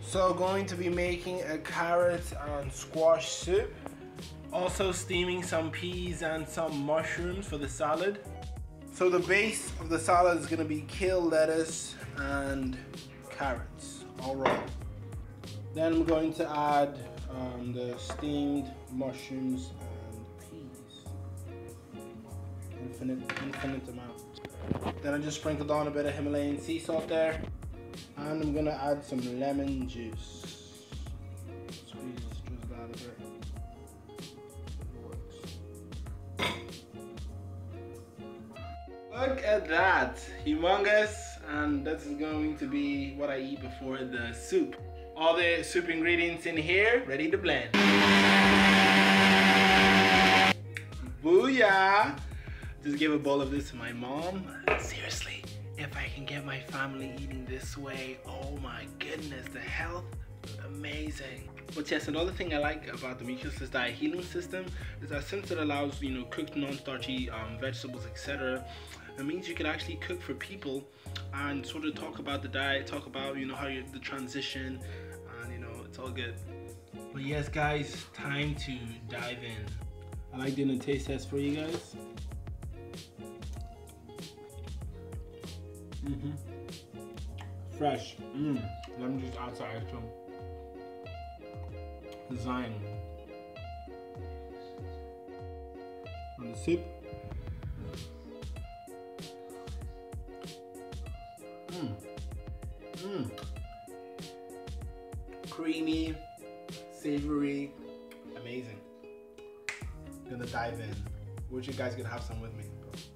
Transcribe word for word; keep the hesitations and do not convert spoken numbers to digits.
So going to be making a carrot and squash soup. Also steaming some peas and some mushrooms for the salad. So the base of the salad is going to be kale lettuce and carrots, all raw. Then I'm going to add um, the steamed mushrooms and peas. Infinite, infinite amount. Then I just sprinkled on a bit of Himalayan sea salt there. And I'm gonna add some lemon juice. Squeeze, drizzle that a bit. Look at that, humongous, and this is going to be what I eat before the soup. All the soup ingredients in here, ready to blend. Booyah! Just give a bowl of this to my mom. Seriously, if I can get my family eating this way, oh my goodness, the health, amazing. But yes, another thing I like about the weightlosss diet healing system is that since it allows, you know, cooked non-starchy um, vegetables, et cetera, it means you can actually cook for people and sort of talk about the diet, talk about, you know, how you the transition, and you know, it's all good. But yes, guys, time to dive in. I like doing a taste test for you guys. Mm-hmm. Fresh. Mmm. Let me just add some extra design on the soup. Mmm. Mmm. Creamy, savory, amazing. Gonna dive in. Wish you guys could have some with me.